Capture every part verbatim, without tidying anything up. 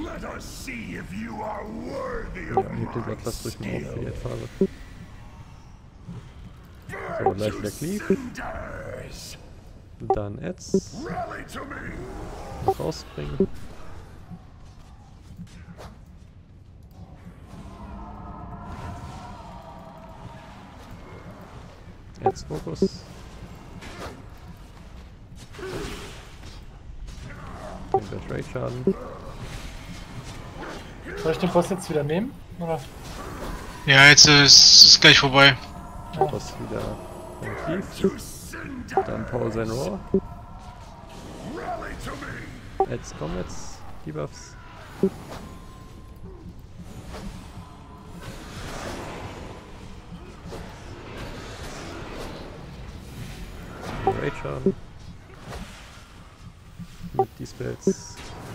Let us see if you are worthy Ja, of hebt den my Bloodlust durch den auf für die skill. Endphase. So, Burn gleich to wieder Cleave. cinders. Dann Ads. Rally to me. Noch rausbringen. Ads Fokus. Den wird Raid Schaden. Soll ich den Boss jetzt wieder nehmen? Oder? Ja, jetzt äh, ist es gleich vorbei. Boss wieder ein Cleave. To cinder. Dann Paul sein Roar. Rally to me. Ads Comets. Debuffs. Raid Schaden. Mit die Spells.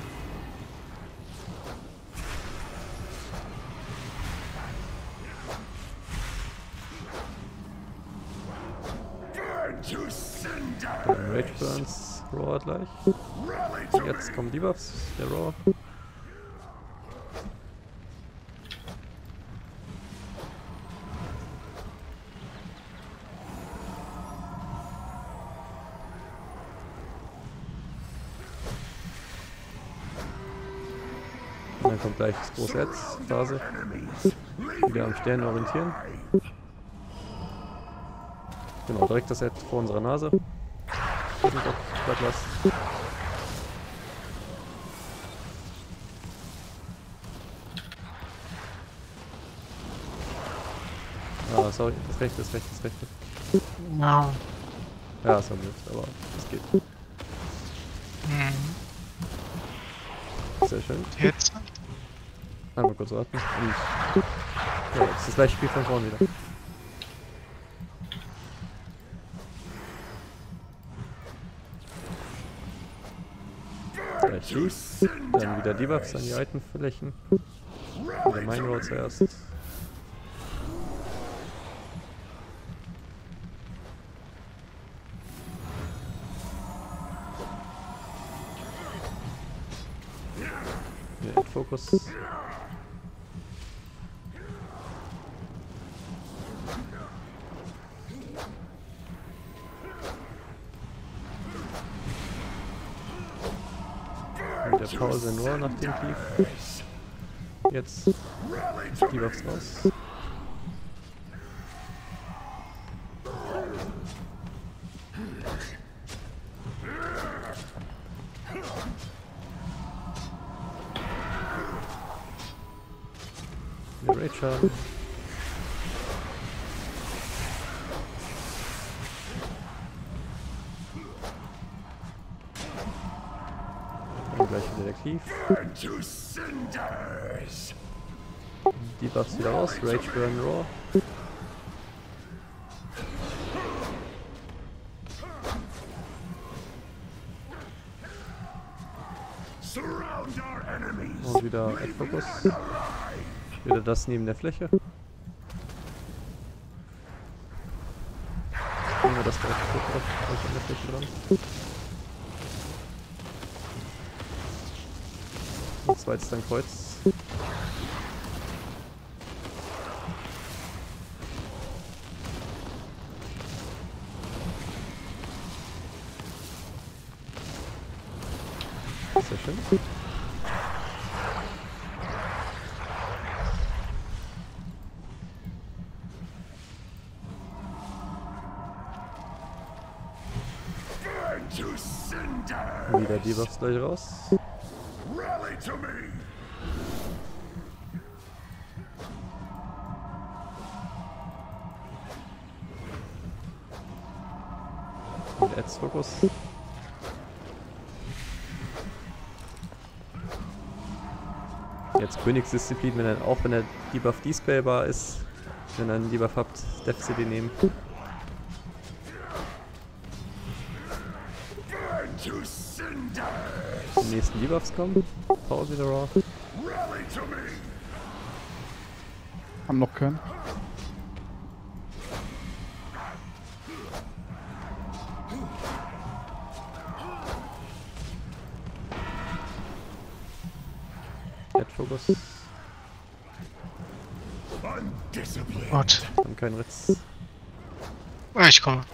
Burn to cinder. Dann Rage Burns. Roar gleich. Rally to Jetzt me. kommen Debuffs. Der Roar. Und dann kommt gleich das große Ads-Phase. Enemies. Wieder am Stern orientieren. Genau, direkt das Ad vor unserer Nase. Bloodlust. Ah, sorry, das rechte, das rechte, das rechte. Ja. Ja, es war blöd, aber es geht. Hm. Sehr schön. Jetzt? Einmal kurz warten. Und ja, jetzt das gleiche Spiel von vorne wieder. Gleich Leaf. Dann wieder Debuffs an die Itemflächen. Wieder Mine Road zuerst. Ja, Fokus. Wieder Pause nur nach dem Tief. Jetzt Debuffs raus. Der Raid Schaden. Dann gleich wieder der Cleave. Burn to cinders. Debuffs wieder raus. Rage Burn Roar. Surround our enemies. Und wieder Ad Focus. Wieder das neben der Fläche. Nehmen wir das direkt auf, auf an der Fläche dran. Und zweites dann Kreuz. Sehr schön. Burn to cinder. Wieder Debuffs gleich raus. Rally to me. Und Ads Fokus. Jetzt Königsdisziplin, wenn er, auch wenn der Debuff dispellbar ist, wenn ihr einen Debuff habt, Death City nehmen. Burn to cinders. Die nächsten Debuffs kommen. Pause wieder Raw. Rally to me. Haben noch keinen. Fokus. Undisciplined. Gott. Haben keinen Ritz. Ah, ich komme.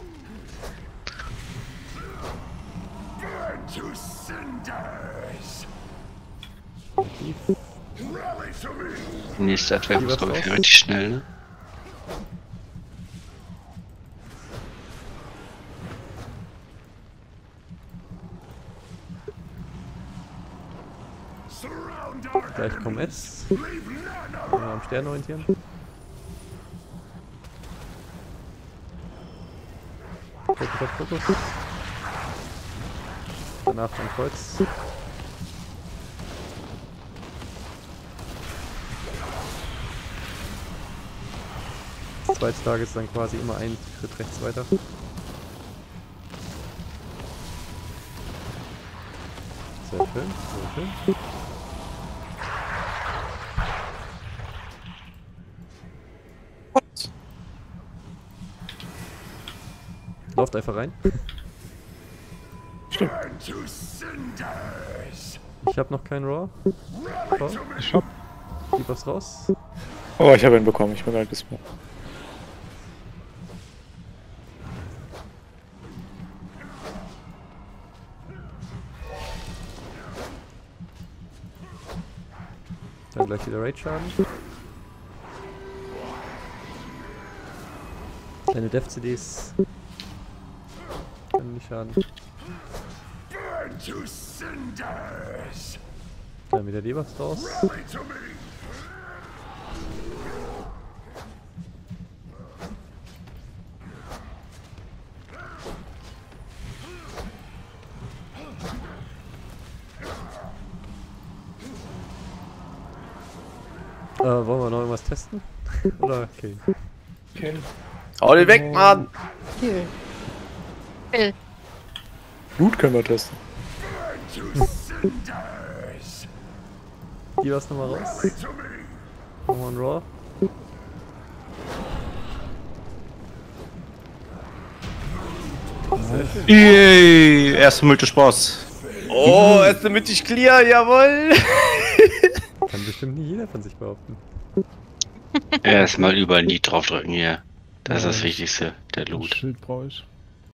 Burn to cinders. Tief. Rally to me. Die nächste Attacke Lieber ist, glaube ich, drauf. relativ schnell, ne? Surround our Gleich kommt enemies. S. Leave none Mal am Stern orientieren. Fokus auf Fokus. Danach dann Kreuz. Das zweite Tag ist dann quasi immer ein Schritt rechts weiter. Sehr schön, sehr schön. Lauft einfach rein. Burn to cinders. Ich habe noch keinen Raw. Rally to me. Ich hab. Debuffs raus. Oh, ich habe ihn bekommen. Ich bin gerade gespawnt. Dann gleich wieder Raid-Schaden. Kleine Dev-C Ds. Können nicht schaden. Burn to cinders. Dann wieder Debuffs raus. Rally to me. Äh, wollen wir noch irgendwas testen? Oder okay. Okay. Hau den weg, Mann! Blut können wir testen. Burn to cinders. Debuffs nochmal raus. Rally to me. Nochmal ein Raw. Sehr schön. Yay! Erster mythisch Boss. Oh, erste mittig clear, jawoll! Kann bestimmt nicht jeder von sich behaupten. Erstmal überall nie draufdrücken hier. Das ist das Wichtigste, der Loot. Schild brauche ich.